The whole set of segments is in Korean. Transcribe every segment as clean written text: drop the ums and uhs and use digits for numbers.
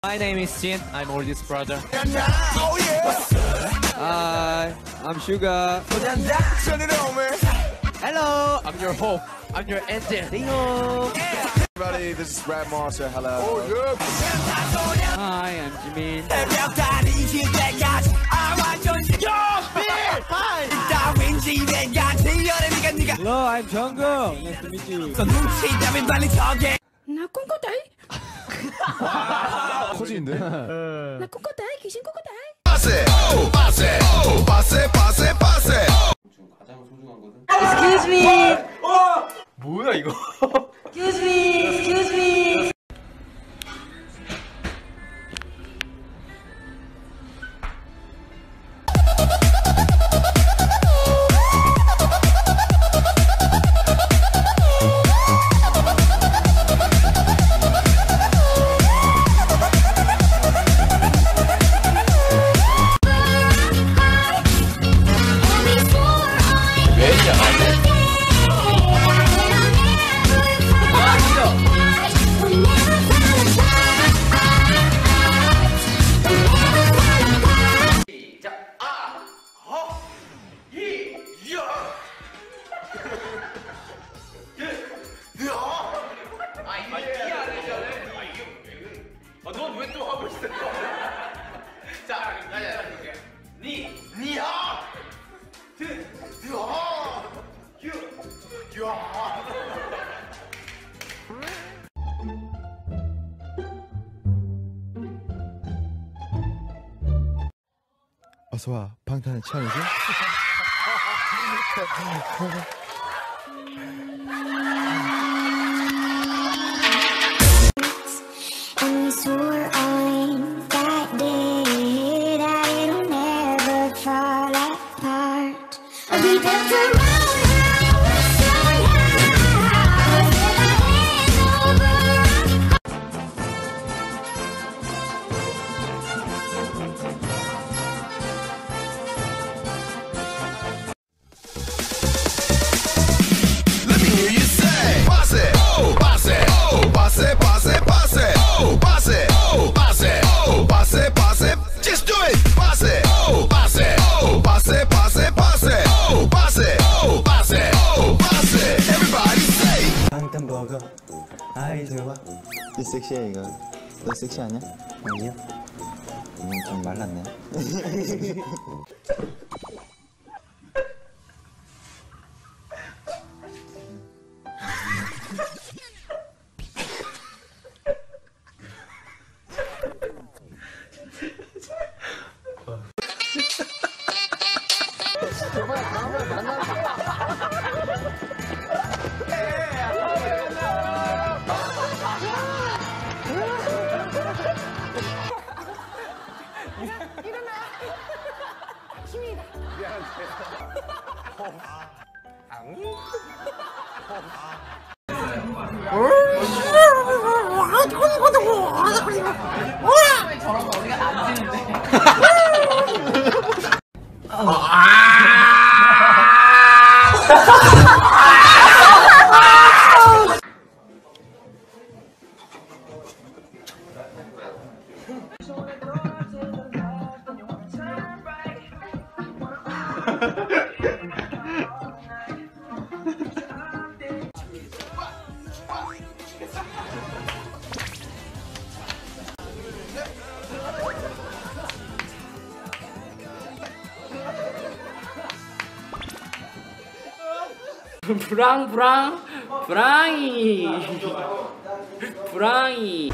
My name is Jin. I'm oldest brother. Hi, I'm Sugar. Hello, I'm your hope. I'm your angel. Everybody, this is Rap Monster. Hello. Hi, I'm Jimin. Hello, I'm Jungkook. Nice to meet you. 나 꿈꿨다이. 커지는데? 나 꿈꿨다이. 귀신 꿈꿨다이. Excuse me. 뭐야 이거? Excuse me. Excuse me. 넌 왜 또 하고 있어? 자, 니야, 어서와 방탄의 찬이지? And we swore on that day that it'll never fall apart. We built a roadhouse so high, with our heads over. Let me hear you say, boss it, oh, boss it, oh, boss it, boss it, boss it, oh, boss it, oh, boss it, oh, boss it, boss it, just do it, boss it, oh, boss it, oh, boss it, boss it, boss it, oh, boss it, oh, boss it, oh, boss it, everybody say. 방탄 버거 아이들와 이 섹시해 이거. 너 섹시하냐? 아니요. 좀 말랐네. 브랑이.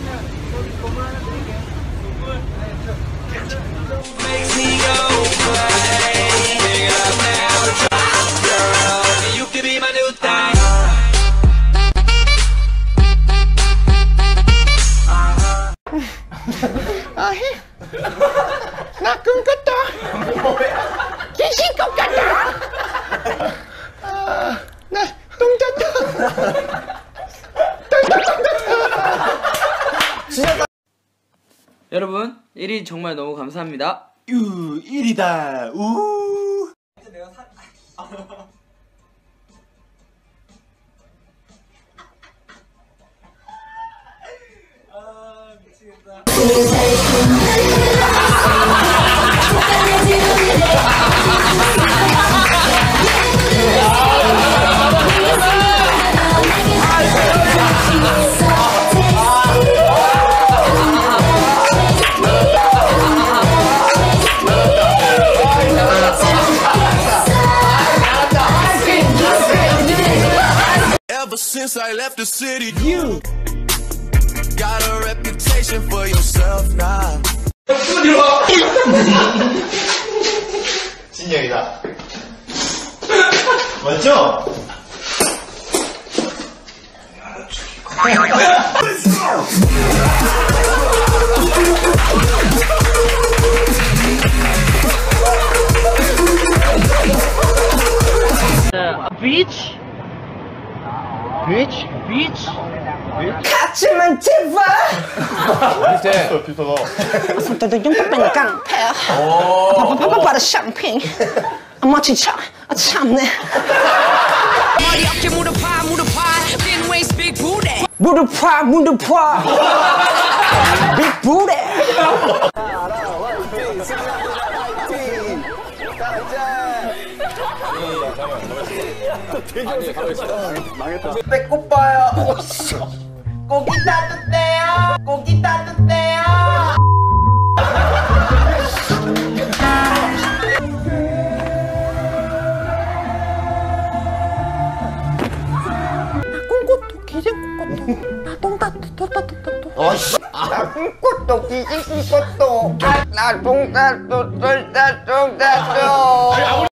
나 꿈꿨다. 귀신 꿈꿨다. 나 똥 잤다. 여러분 1위 정말 너무 감사합니다. 1위다. 우. 미치겠다. Ever since I left the city, you got a reputation for yourself now. 진영이다. 맞죠? Beach? Beach? Beach? 같이만 제발. 비슷해. 비슷하다. 손톱도 용접되니 깡패. 파파파파파라 샴페인. 멋지죠? 참네. 머리 어깨 무릎 파 thin waist big booty. 무릎 파 big booty. 배고파요. 고기 따뜻해요. 고기 따뜻해요. 꿈꽃도 기생꽃도 똥따뚜따뚜따뚜. 꿈꽃도 기생꽃도 나 똥따뚜 똥따뚜.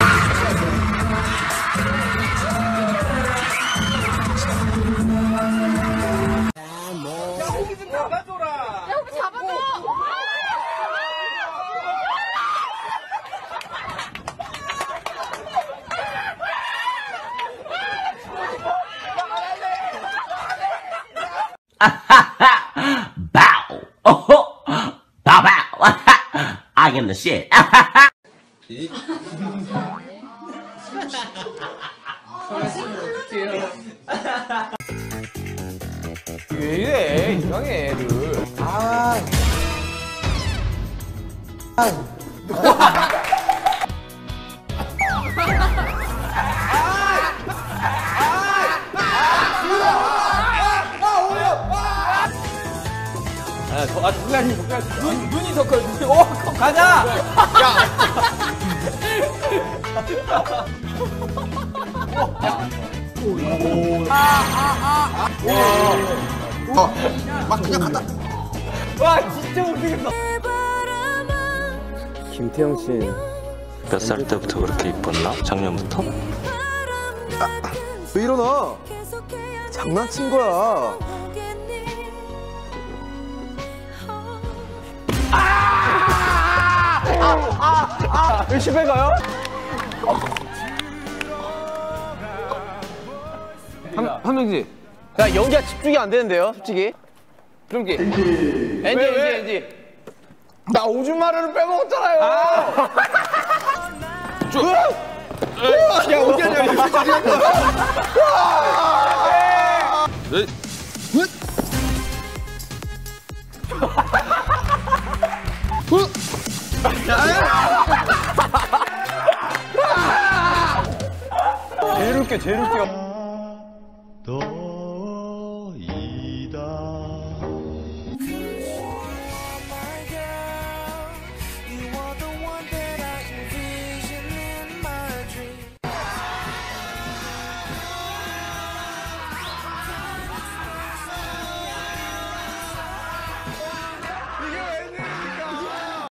Bow! Oh, bow bow! I am the shit. 왜 이래? 이상해 애들. 눈이 더 커. 눈이. 가자. 막 그냥 갔다. 와 진짜 웃기겠다. 김태형 씨 몇 살 때부터 그렇게 이뻤나? 작년부터? 왜 일어나? 장난친 거야. 열심히 가요? 한 명지. 야 연기가 집중이 안 되는데요, 솔직히. 그럼기. 엔지. 나 오줌마루를 빼먹었잖아요. 야 어디 하냐 이거 자리야. 제일 웃겨.